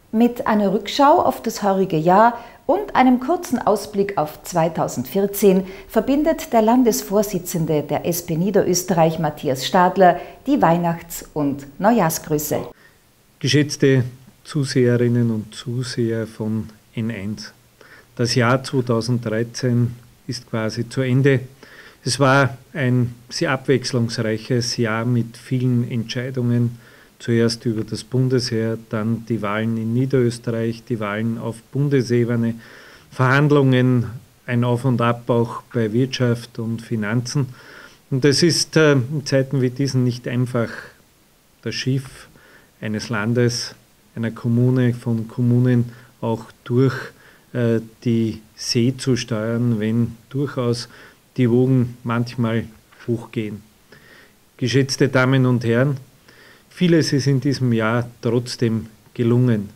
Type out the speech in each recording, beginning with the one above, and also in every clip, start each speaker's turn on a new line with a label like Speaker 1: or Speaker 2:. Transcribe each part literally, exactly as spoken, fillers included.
Speaker 1: Mit einer Rückschau auf das heurige Jahr und einem kurzen Ausblick auf zweitausendvierzehn verbindet der Landesvorsitzende der S P Niederösterreich, Matthias Stadler, die Weihnachts- und Neujahrsgrüße.
Speaker 2: Geschätzte Zuseherinnen und Zuseher von N eins, das Jahr zweitausenddreizehn ist quasi zu Ende. Es war ein sehr abwechslungsreiches Jahr mit vielen Entscheidungen. Zuerst über das Bundesheer, dann die Wahlen in Niederösterreich, die Wahlen auf Bundesebene, Verhandlungen, ein Auf und Ab auch bei Wirtschaft und Finanzen. Und es ist äh, in Zeiten wie diesen nicht einfach, das Schiff eines Landes, einer Kommune, von Kommunen auch durch äh, die See zu steuern, wenn durchaus die Wogen manchmal hochgehen. Geschätzte Damen und Herren, vieles ist in diesem Jahr trotzdem gelungen.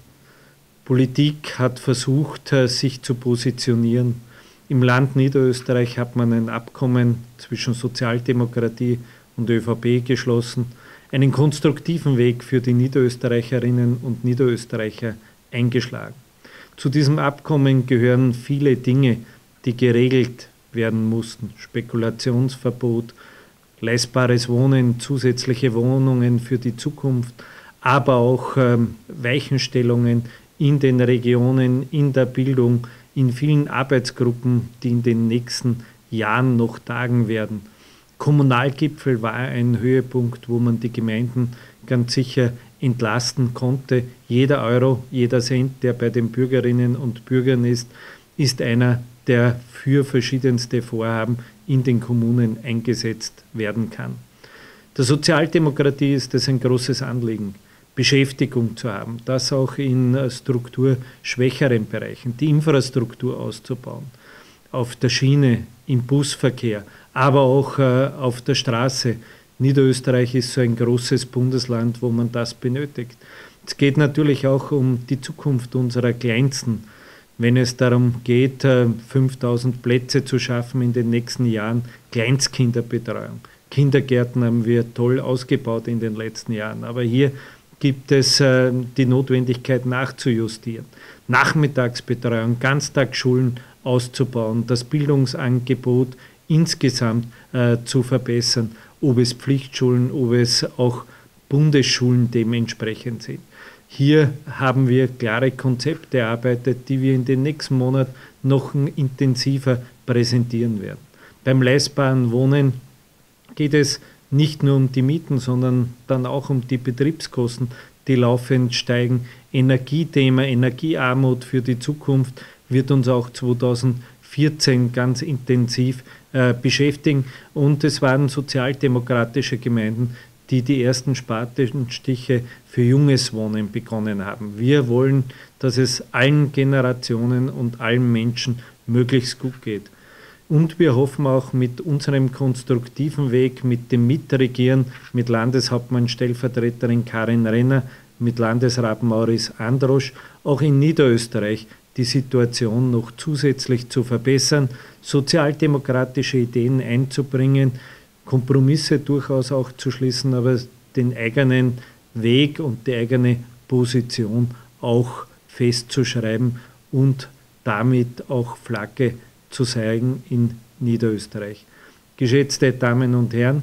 Speaker 2: Politik hat versucht, sich zu positionieren. Im Land Niederösterreich hat man ein Abkommen zwischen Sozialdemokratie und ÖVP geschlossen, einen konstruktiven Weg für die Niederösterreicherinnen und Niederösterreicher eingeschlagen. Zu diesem Abkommen gehören viele Dinge, die geregelt werden mussten. Spekulationsverbot, leistbares Wohnen, zusätzliche Wohnungen für die Zukunft, aber auch ähm, Weichenstellungen in den Regionen, in der Bildung, in vielen Arbeitsgruppen, die in den nächsten Jahren noch tagen werden. Kommunalgipfel war ein Höhepunkt, wo man die Gemeinden ganz sicher entlasten konnte. Jeder Euro, jeder Cent, der bei den Bürgerinnen und Bürgern ist, ist einer, der für verschiedenste Vorhaben in den Kommunen eingesetzt werden kann. Der Sozialdemokratie ist es ein großes Anliegen, Beschäftigung zu haben, das auch in strukturschwächeren Bereichen, die Infrastruktur auszubauen, auf der Schiene, im Busverkehr, aber auch äh, auf der Straße. Niederösterreich ist so ein großes Bundesland, wo man das benötigt. Es geht natürlich auch um die Zukunft unserer Kleinsten. Wenn es darum geht, fünftausend Plätze zu schaffen in den nächsten Jahren, Kleinstkinderbetreuung. Kindergärten haben wir toll ausgebaut in den letzten Jahren, aber hier gibt es die Notwendigkeit nachzujustieren. Nachmittagsbetreuung, Ganztagsschulen auszubauen, das Bildungsangebot insgesamt äh, zu verbessern, ob es Pflichtschulen, ob es auch Bundesschulen dementsprechend sind. Hier haben wir klare Konzepte erarbeitet, die wir in den nächsten Monaten noch intensiver präsentieren werden. Beim leistbaren Wohnen geht es nicht nur um die Mieten, sondern dann auch um die Betriebskosten, die laufend steigen. Energiethema, Energiearmut für die Zukunft wird uns auch zweitausendvierzehn ganz intensiv äh, beschäftigen. Und es waren sozialdemokratische Gemeinden, die die ersten Spatenstiche für junges Wohnen begonnen haben. Wir wollen, dass es allen Generationen und allen Menschen möglichst gut geht. Und wir hoffen auch mit unserem konstruktiven Weg, mit dem Mitregieren, mit Landeshauptmann Stellvertreterin Karin Renner, mit Landesrat Maurice Androsch, auch in Niederösterreich die Situation noch zusätzlich zu verbessern, sozialdemokratische Ideen einzubringen, Kompromisse durchaus auch zu schließen, aber den eigenen Weg und die eigene Position auch festzuschreiben und damit auch Flagge zu zeigen in Niederösterreich. Geschätzte Damen und Herren,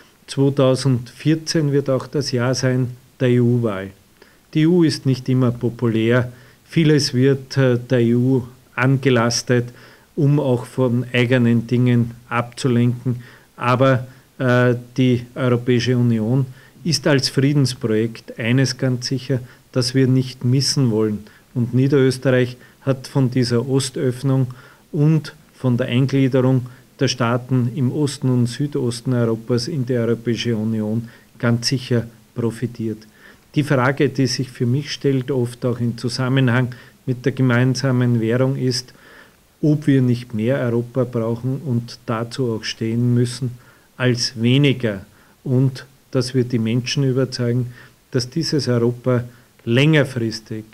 Speaker 2: zweitausendvierzehn wird auch das Jahr sein der E U-Wahl. Die E U ist nicht immer populär, vieles wird der E U angelastet, um auch von eigenen Dingen abzulenken, aber äh, die Europäische Union ist als Friedensprojekt eines ganz sicher, das wir nicht missen wollen. Und Niederösterreich hat von dieser Ostöffnung und von der Eingliederung der Staaten im Osten und Südosten Europas in die Europäische Union ganz sicher profitiert. Die Frage, die sich für mich stellt, oft auch im Zusammenhang mit der gemeinsamen Währung, ist, ob wir nicht mehr Europa brauchen und dazu auch stehen müssen, als weniger. Und dass wir die Menschen überzeugen, dass dieses Europa längerfristig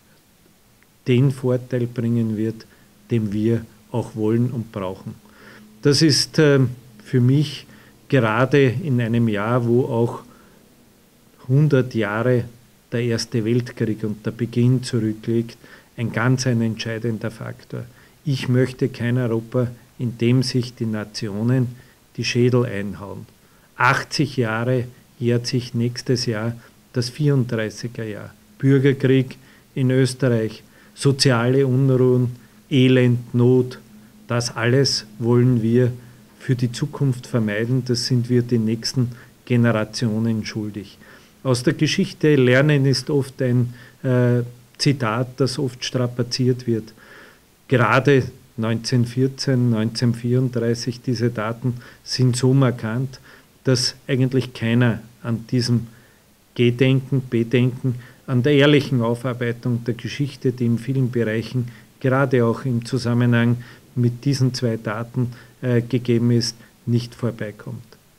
Speaker 2: den Vorteil bringen wird, den wir auch wollen und brauchen. Das ist äh, für mich gerade in einem Jahr, wo auch hundert Jahre der Erste Weltkrieg und der Beginn zurückliegt, ein ganz ein entscheidender Faktor. Ich möchte kein Europa, in dem sich die Nationen die Schädel einhauen. achtzig Jahre jährt sich nächstes Jahr das vierunddreißiger Jahr. Bürgerkrieg in Österreich, soziale Unruhen, Elend, Not, das alles wollen wir für die Zukunft vermeiden. Das sind wir den nächsten Generationen schuldig. Aus der Geschichte lernen ist oft ein äh, Zitat, das oft strapaziert wird. Gerade neunzehnhundertvierzehn, neunzehnhundertvierunddreißig, diese Daten sind so markant, dass eigentlich keiner an diesem Gedenken, Bedenken, an der ehrlichen Aufarbeitung der Geschichte, die in vielen Bereichen, gerade auch im Zusammenhang mit diesen zwei Daten äh, gegeben ist, nicht vorbeikommt.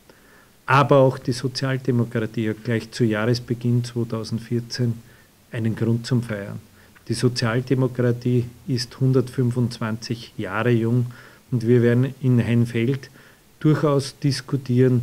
Speaker 2: Aber auch die Sozialdemokratie hat gleich zu Jahresbeginn zweitausendvierzehn einen Grund zum Feiern. Die Sozialdemokratie ist hundertfünfundzwanzig Jahre jung und wir werden in Heinfeld durchaus diskutieren,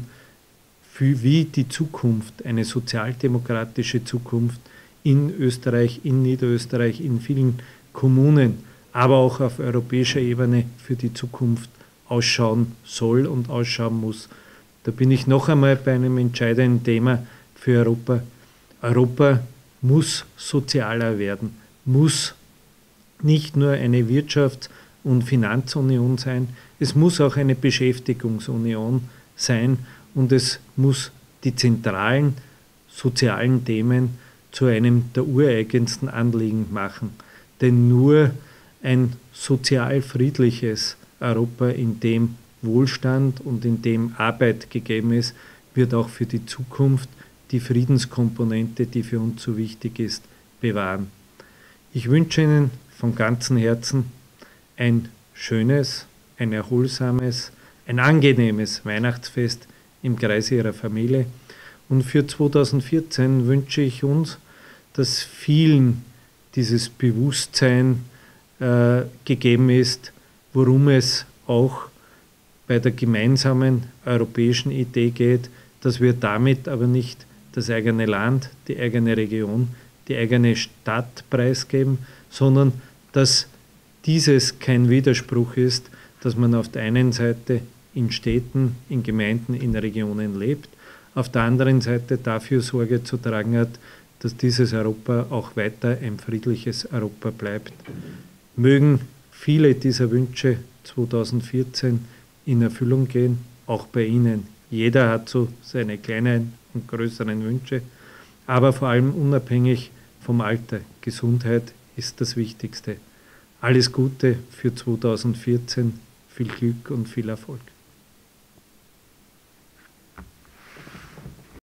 Speaker 2: für wie die Zukunft, eine sozialdemokratische Zukunft in Österreich, in Niederösterreich, in vielen Kommunen, aber auch auf europäischer Ebene für die Zukunft ausschauen soll und ausschauen muss. Da bin ich noch einmal bei einem entscheidenden Thema für Europa. Europa muss sozialer werden, muss nicht nur eine Wirtschafts- und Finanzunion sein, es muss auch eine Beschäftigungsunion sein und es muss die zentralen sozialen Themen zu einem der ureigensten Anliegen machen. Denn nur ein sozial friedliches Europa, in dem Wohlstand und in dem Arbeit gegeben ist, wird auch für die Zukunft die Friedenskomponente, die für uns so wichtig ist, bewahren. Ich wünsche Ihnen von ganzem Herzen ein schönes, ein erholsames, ein angenehmes Weihnachtsfest im Kreise Ihrer Familie. Und für zweitausendvierzehn wünsche ich uns, dass vielen dieses Bewusstsein äh, gegeben ist, worum es auch bei der gemeinsamen europäischen Idee geht, dass wir damit aber nicht das eigene Land, die eigene Region, die eigene Stadt preisgeben, sondern dass dieses kein Widerspruch ist, dass man auf der einen Seite in Städten, in Gemeinden, in Regionen lebt, auf der anderen Seite dafür Sorge zu tragen hat, dass dieses Europa auch weiter ein friedliches Europa bleibt. Mögen viele dieser Wünsche zweitausendvierzehn in Erfüllung gehen, auch bei Ihnen. Jeder hat so seine kleinen und größeren Wünsche, aber vor allem unabhängig vom Alter. Gesundheit ist das Wichtigste. Alles Gute für zweitausendvierzehn, viel Glück und viel Erfolg.